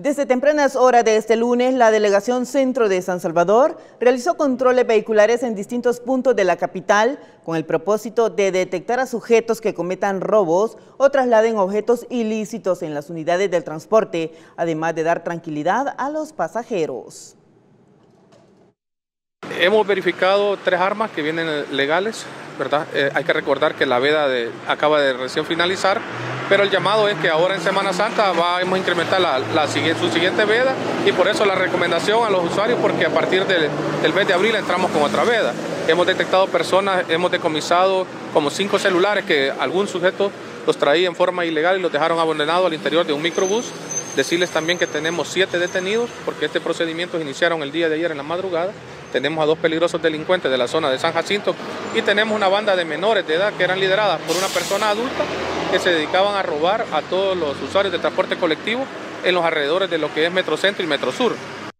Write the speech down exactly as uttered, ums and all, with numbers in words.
Desde tempranas horas de este lunes, la Delegación Centro de San Salvador realizó controles vehiculares en distintos puntos de la capital con el propósito de detectar a sujetos que cometan robos o trasladen objetos ilícitos en las unidades del transporte, además de dar tranquilidad a los pasajeros. Hemos verificado tres armas que vienen legales, ¿verdad? Eh, hay que recordar que la veda de, acaba de recién finalizar, pero el llamado es que ahora en Semana Santa vamos a incrementar la, la, su siguiente veda y por eso la recomendación a los usuarios, porque a partir del, del mes de abril entramos con otra veda. Hemos detectado personas, hemos decomisado como cinco celulares que algún sujeto los traía en forma ilegal y los dejaron abandonados al interior de un microbús. Decirles también que tenemos siete detenidos porque este procedimiento se iniciaron el día de ayer en la madrugada. Tenemos a dos peligrosos delincuentes de la zona de San Jacinto y tenemos una banda de menores de edad que eran lideradas por una persona adulta que se dedicaban a robar a todos los usuarios de transporte colectivo en los alrededores de lo que es Metrocentro y Metrosur.